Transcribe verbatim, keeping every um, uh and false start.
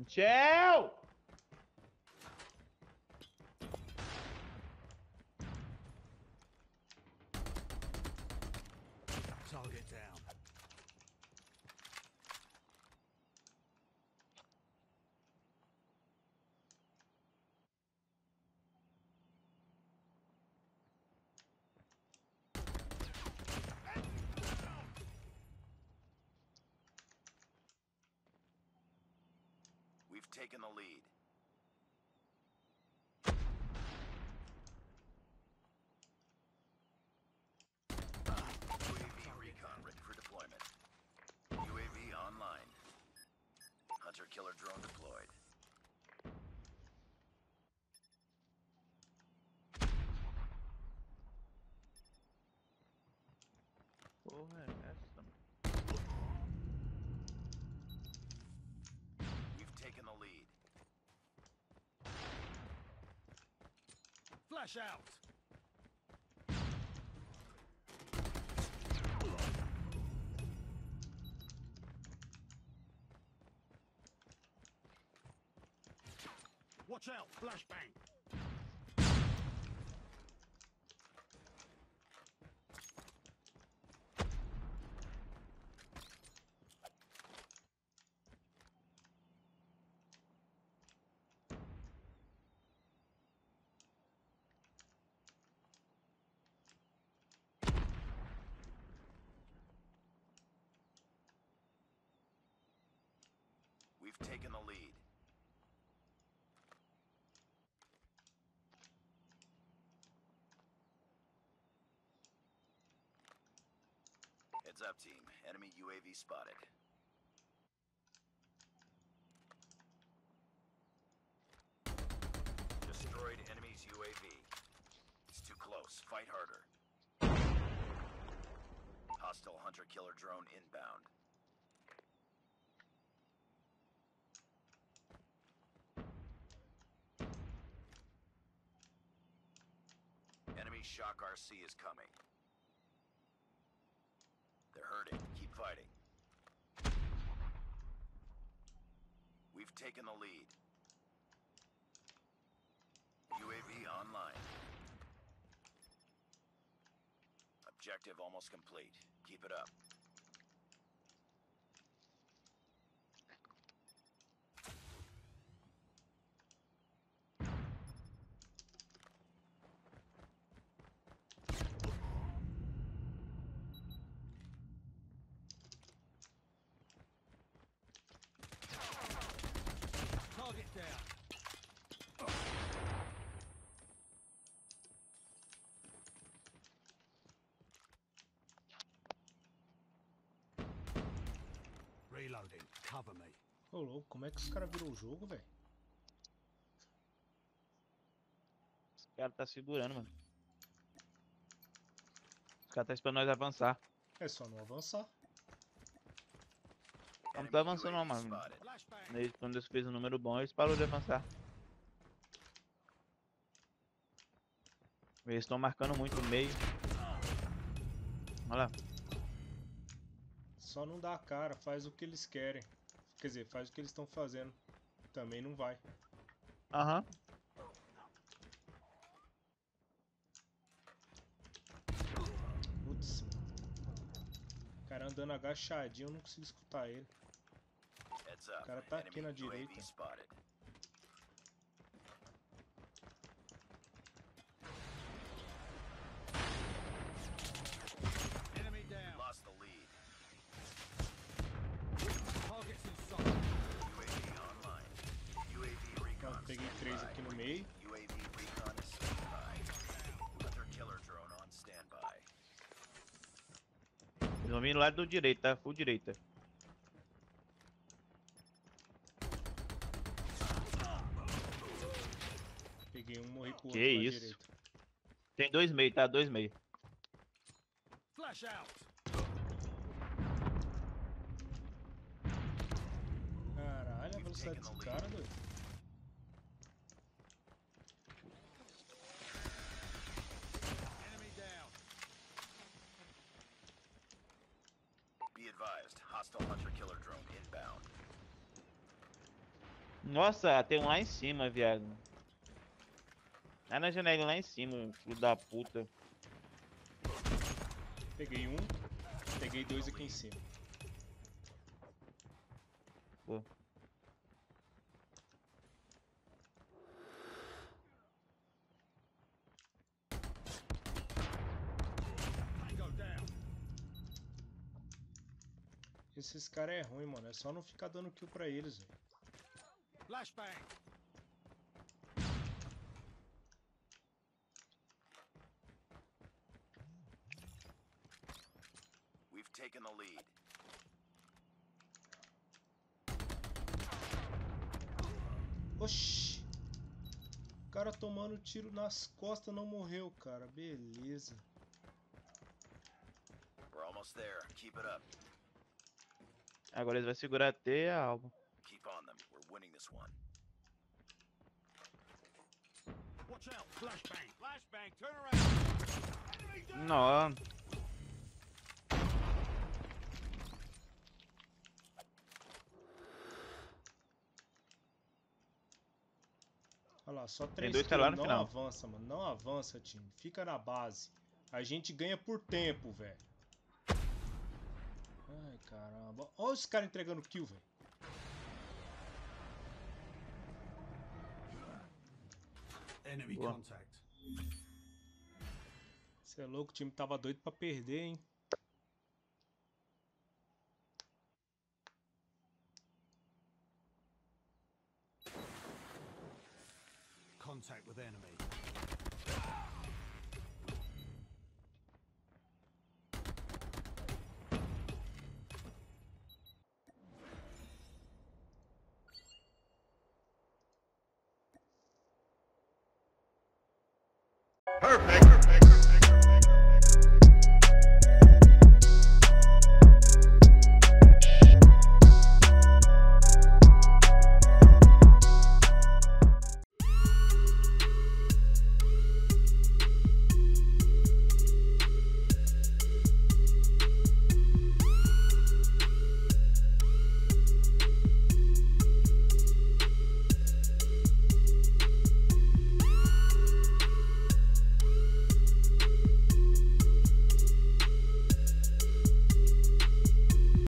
Shell! Target down. We've taken the lead. U A V recon ready for deployment. U A V online. Hunter-killer drone deployed. Porra, é essa? We've taken the lead. Flash out. Watch out, flashbang. We've taken the lead. Heads up, team. Enemy U A V spotted. Destroyed enemy's U A V. It's too close. Fight harder. Hostile hunter-killer drone inbound. Enemy Shock R C is coming. They're hurting. Keep fighting. We've taken the lead. U A V online. Objective almost complete. Keep it up. Target down. Reloading. Cover me. Ô louco, como é que os caras viram o jogo, velho? Os caras tá segurando, mano. Os caras tá esperando nós avançar. É só não avançar. Não Enemy tá avançando não, U A V mano. spotted. Flashbang. Eles, quando eles fez um número bom, eles pararam de avançar. Eles estão marcando muito o meio. Olha lá. Só não dá a cara, faz o que eles querem. Quer dizer, faz o que eles estão fazendo. Também não vai. Aham. Putz. O cara andando agachadinho, eu não consigo escutar ele. Heads up. O cara tá aqui na Enemy U A V direita. spotted. Enemy down. Lost the lead. Targets in sight. U A V online. U A V recon. Pronto, peguei três aqui no meio. U A V recon is standby. Hunter-killer drone on standby. Eles vão vir do lado do direito, tá? Full direita. Peguei um, morri pro outro Que pra isso? direita. Tem dois meio, tá? Dois meio. Flash out. Caralho, a velocidade desse cara, doido. Enemy down. Be advised, hostile hunter-killer drone inbound. Nossa, tem um lá em cima, viado. É na janela lá em cima, filho da puta. Peguei um, peguei dois aqui em cima. Pô. Tango down. Esses caras é ruim, mano. É só não ficar dando kill pra eles, velho. Flashbang. We've taken the lead. Oxi! O cara tomando tiro nas costas não morreu, cara. Beleza. We're almost there. Keep it up. Agora eles vão segurar até a alma. Keep on them. We're winning this one. Watch out. Flashbang. Flashbang. Turn around. Enemy down. Não. Olha lá, só três dois kills. caras lá no Não final. avança, mano. Não avança, time. Fica na base. A gente ganha por tempo, velho. Ai, caramba. Olha os caras entregando kill, velho. Enemy Boa. contact. Você é louco, o time tava doido pra perder, hein? Contact with enemy. Perfect.